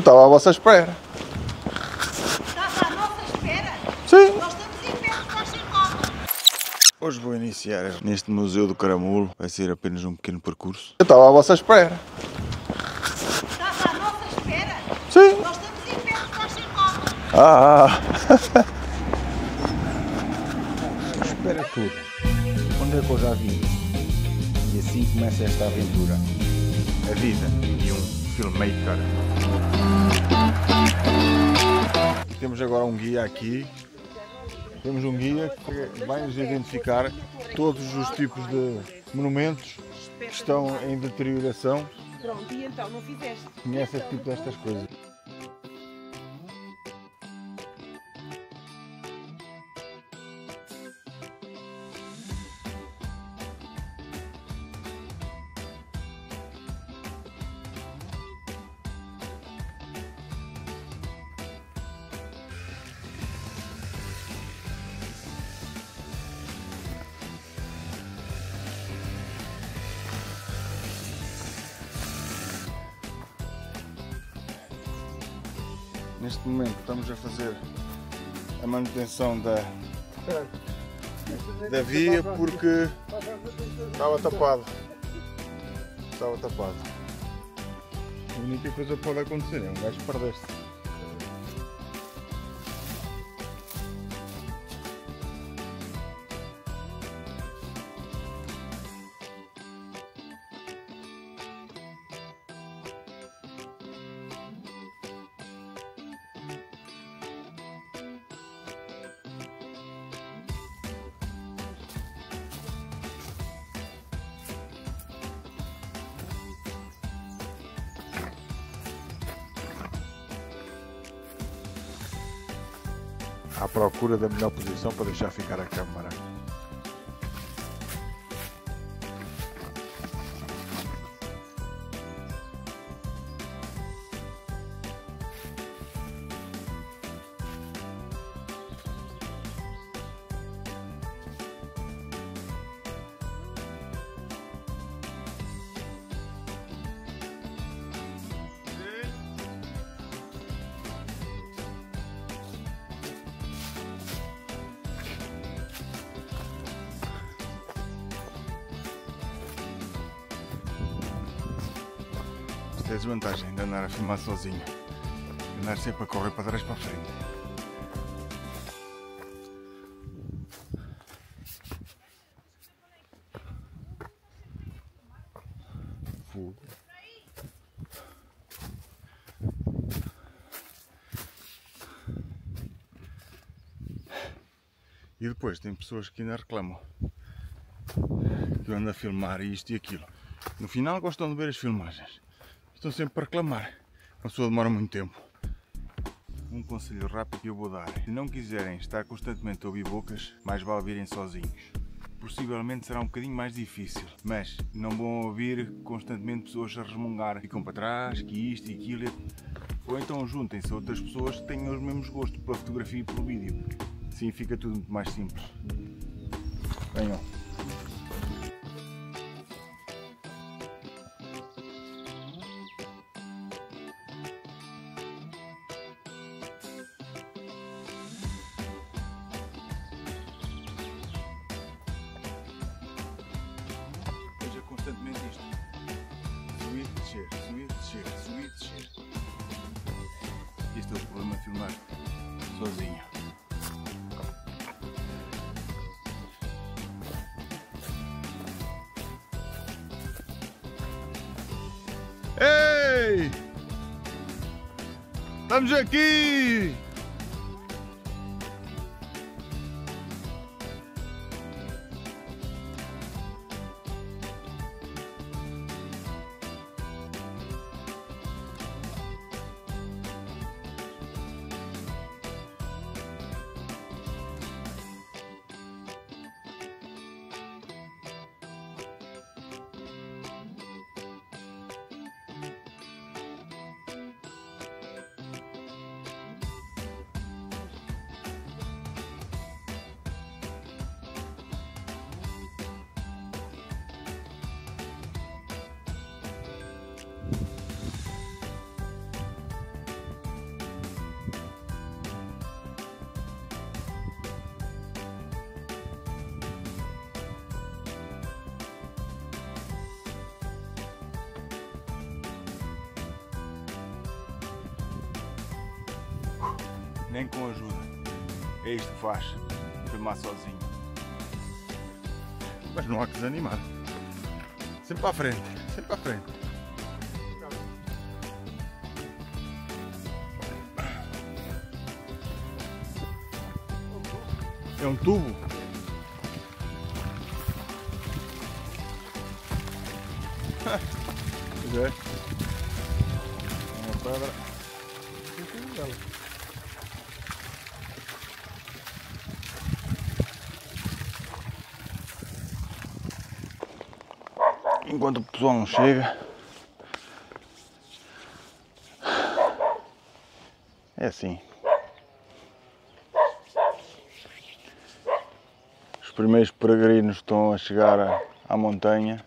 Estava à vossa espera. Estava à nossa espera? Sim. Nós estamos em pé porque nós sem moto. Hoje vou iniciar neste Museu do Caramulo. Vai ser apenas um pequeno percurso. Eu estava à vossa espera. Estava à nossa espera? Sim. Nós estamos em pé porque nós sem moto. Espera tudo. Onde é que eu já vim? E assim começa esta aventura. A vida de um filmmaker. Temos agora um guia aqui. Temos um guia que vai nos identificar todos os tipos de monumentos que estão em deterioração. Pronto, e então não fizeste? Conhece este tipo destas coisas. Neste momento estamos a fazer a manutenção da via porque estava tapado. Estava tapado. A única coisa que pode acontecer é um gajo perder-se. À procura da melhor posição para deixar ficar a câmara. Isto é a desvantagem de andar a filmar sozinho. Andar sempre a correr para trás e para a frente. Fogo. E depois tem pessoas que ainda reclamam que eu ando a filmar isto e aquilo. No final gostam de ver as filmagens. Estão sempre para reclamar. A pessoa demora muito tempo. Um conselho rápido que eu vou dar. Se não quiserem estar constantemente a ouvir bocas, mais vale virem sozinhos. Possivelmente será um bocadinho mais difícil, mas não vão ouvir constantemente pessoas a resmungar. Ficam para trás, que isto e aquilo. Ou então juntem-se a outras pessoas que tenham os mesmos gostos pela fotografia e pelo vídeo. Assim fica tudo muito mais simples. Venham. Veja constantemente isto. Subir, descer, subir, descer, subir, descer. Este é o problema de filmar sozinho. Ei! Estamos aqui! nem com ajuda. É isto que faz, filmar sozinho. Mas não há que desanimar. Sempre para a frente, sempre para a frente. É um tubo. Pois é. Uma pedra. Enquanto o pessoal não chega, é assim. Os primeiros peregrinos estão a chegar à montanha.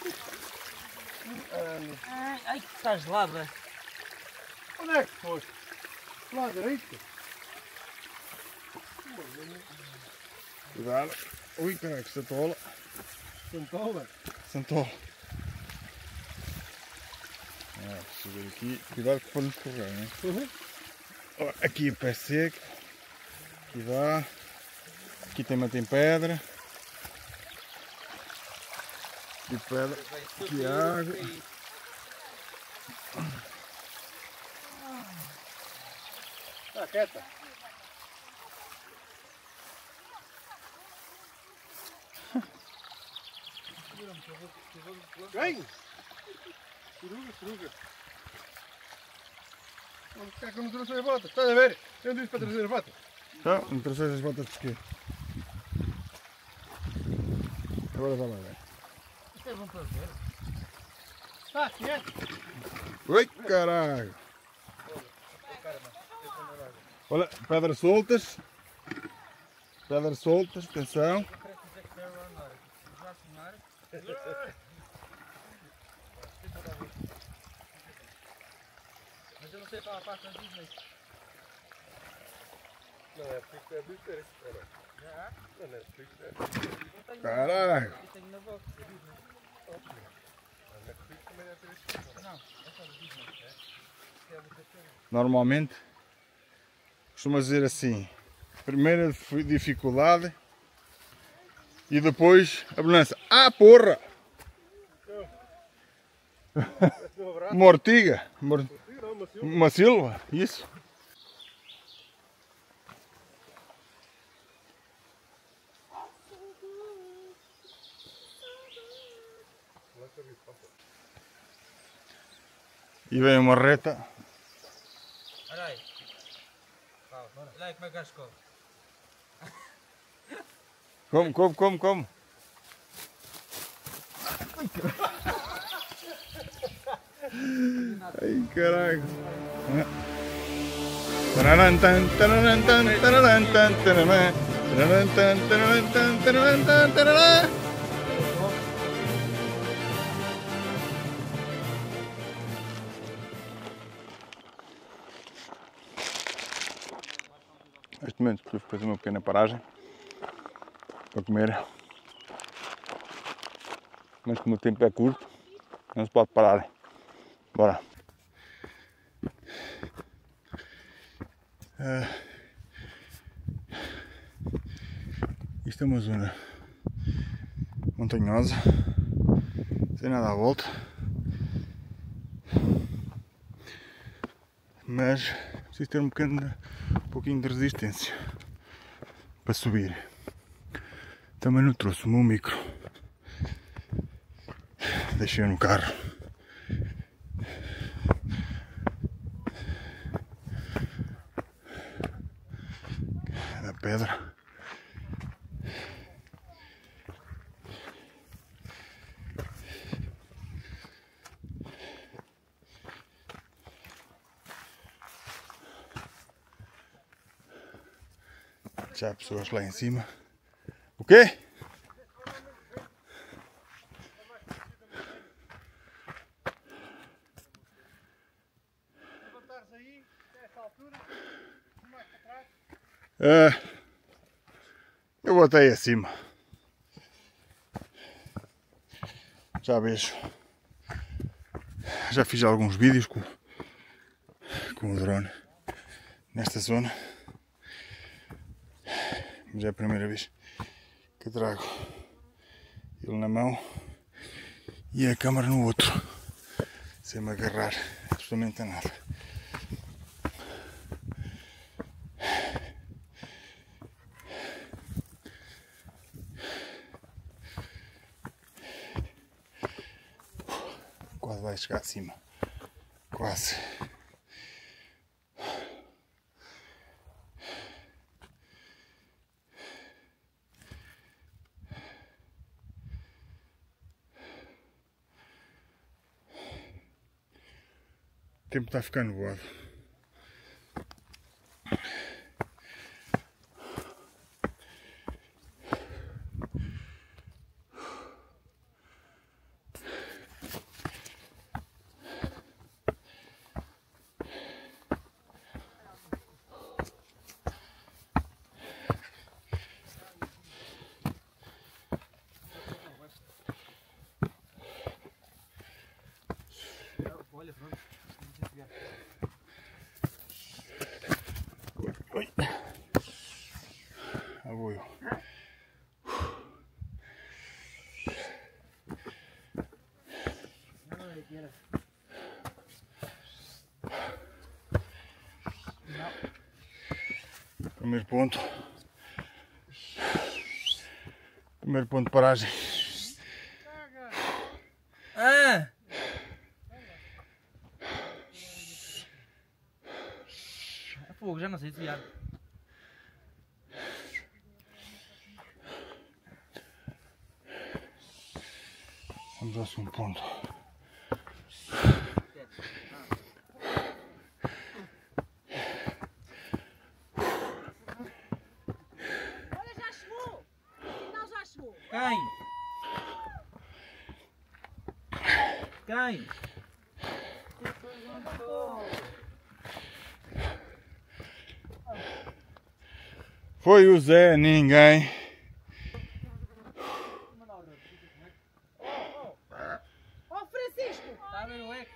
Ai, que estás gelada. Onde é que foste? Lá direito? Cuidado. Ui, caraca, santola. Santola? Santola. Subir aqui. Cuidado que pode escorrer, né? Ó, aqui o pé seco. Aqui dá. Aqui também tem pedra. Aqui pedra. Aqui água. Está quieta. Vem! Suruga. Porquê é que eu não trouxe as botas? Estás a ver? Eu disse para trazer as botas. Então, não trouxeste as botas de quê? Agora vai lá ver. Isto é bom para ver. Está quieto. Oi, caralho! Olha, pedras soltas. Pedras soltas, atenção. Mas eu não sei para a parte das Disney. Não é porque é bicho, é espera. Já? Não é porque é. Caralho! Eu tenho na box da Disney. Não, é só da Disney. É muito pequeno. Normalmente costuma dizer assim: primeira dificuldade e depois a bonança. Ah, porra! Uma ortiga, uma silva, isso. E vem uma reta. Olha aí. Olha aí como é que acho que Como? Ai, caralho. Neste momento preciso fazer uma pequena paragem para comer, mas como o tempo é curto, não se pode parar. Bora! Isto é uma zona montanhosa, sem nada à volta, mas preciso ter um pouquinho de resistência para subir. Também não trouxe o meu micro, deixei no carro. Da pedra. Já há pessoas lá em cima. O quê? Levantares aí, a esta altura, mais para trás. Eu vou até aí acima. Já vejo. Já fiz alguns vídeos com o drone nesta zona. mas é a primeira vez que trago ele na mão e a câmara no outro, sem me agarrar absolutamente a nada. Quase vai chegar acima, quase. O tempo está ficando voado. Olha, pronto. Oi. Ah, vou eu. Primeiro ponto. Primeiro ponto de paragem. Ah! Fogo, já não sei desviar. Vamos ao segundo ponto. Olha, já chegou. Não, já chegou. Quem? Quem? Foi o Zé, ninguém. Ó, Francisco. Está a ver o eco?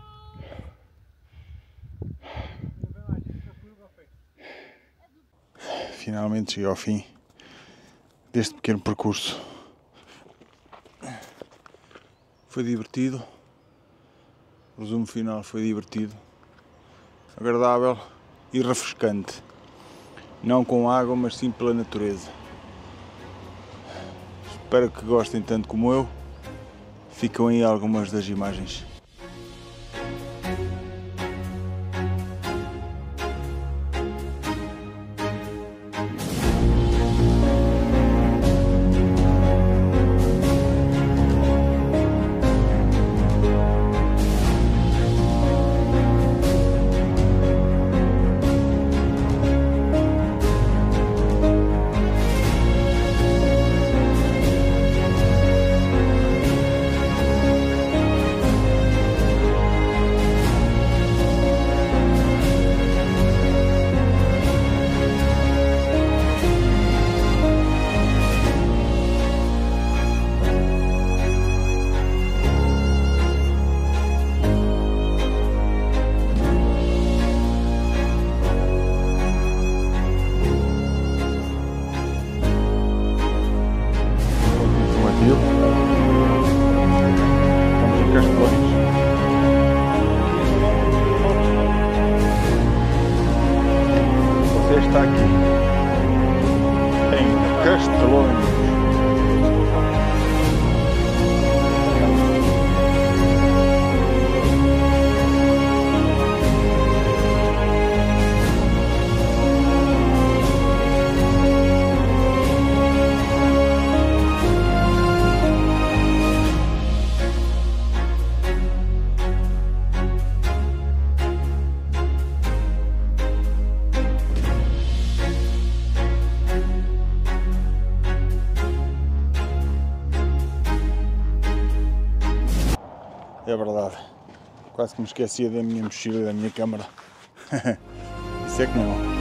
Finalmente cheguei ao fim deste pequeno percurso. Foi divertido. O resumo final foi divertido, agradável e refrescante. Não com água, mas sim pela natureza. Espero que gostem tanto como eu. Ficam aí algumas das imagens. Está aqui em Castelões. É verdade, quase que me esquecia da minha mochila e da minha câmara. Isso é que não.